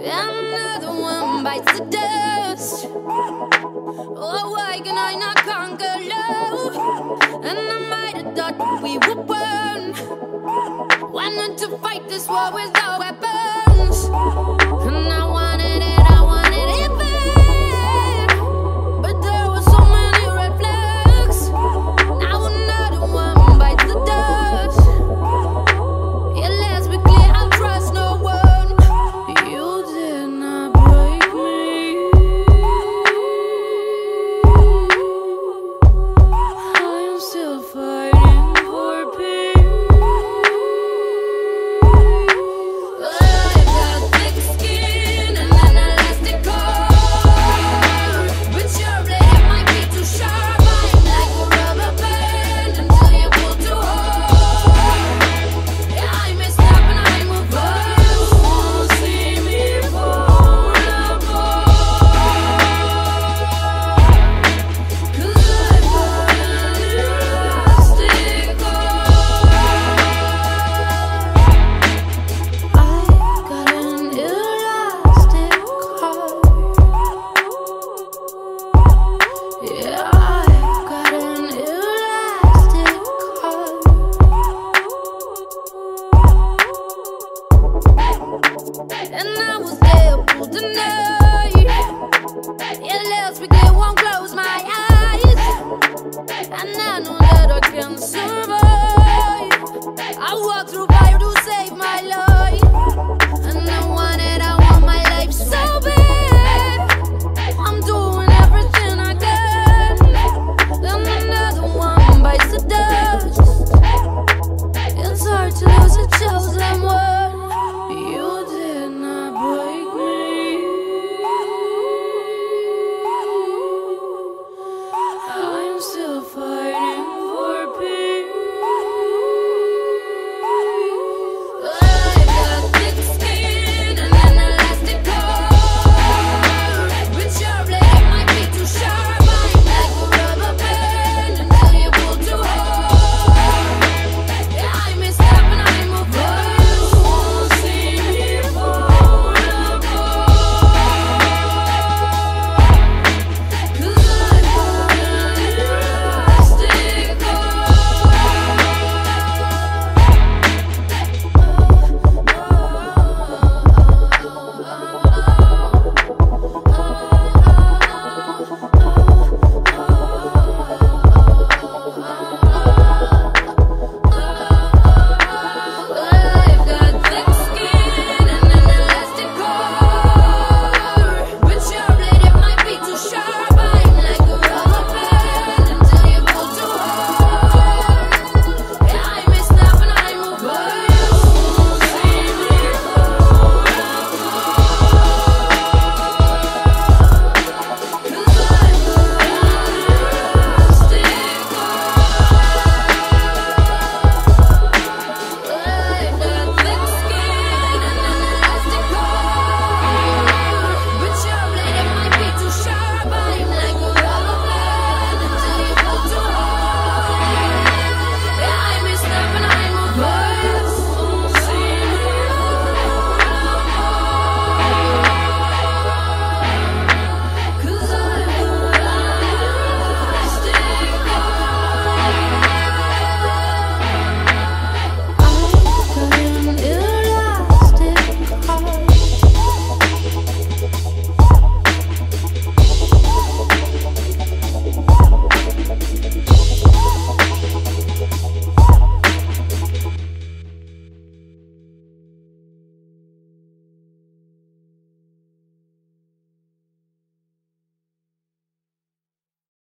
Another one bites the dust. Oh, why can I not conquer love? And I might have thought that we would burn. Why not to fight this war without weapons? And I wanted it bad. But there were so many red flags. Now another one bites the dust. Yeah, let's be clear, I'll trust no one. You did not break me. I am still fighting for peace. I got thick skin and an elastic core, but your blade might be too sharp. I'm like a rubber band until you pull too hard. Yeah, I messed up and I move on. You won't see me fall apart, 'cause I've got an elastic core. I've got an elastic heart. Yeah, I've got an elastic heart. And I was there, pulled a nerve.